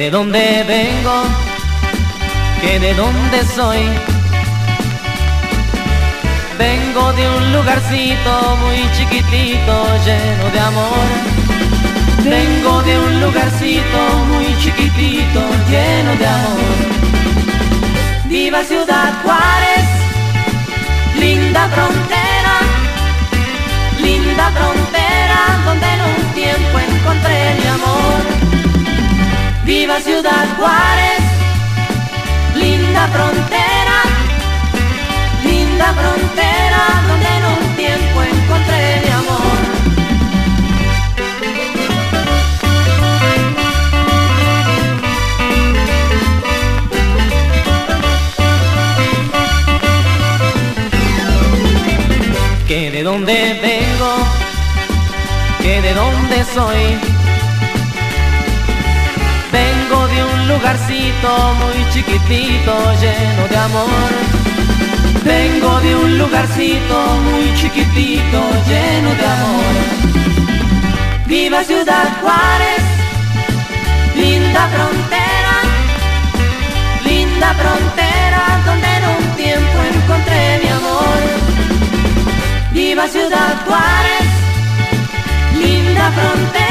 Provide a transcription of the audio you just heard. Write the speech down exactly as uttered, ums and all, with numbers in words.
de dónde vengo, que de dónde soy. Vengo de un lugarcito muy chiquitito, lleno de amor. Vengo de un lugarcito muy chiquitito, lleno de amor. Viva Ciudad Juárez, linda frontera, linda frontera, donde en un tiempo encontré mi amor. Viva Ciudad Juárez, linda frontera, linda frontera, donde en un tiempo encontré mi amor. Que de dónde vengo, que de dónde soy. Vengo de un lugarcito muy chiquitito, lleno de amor. Vengo de un lugarcito muy chiquitito, lleno de amor. Viva Ciudad Juárez, linda frontera, linda frontera, donde en un tiempo encontré mi amor. Viva Ciudad Juárez, linda frontera.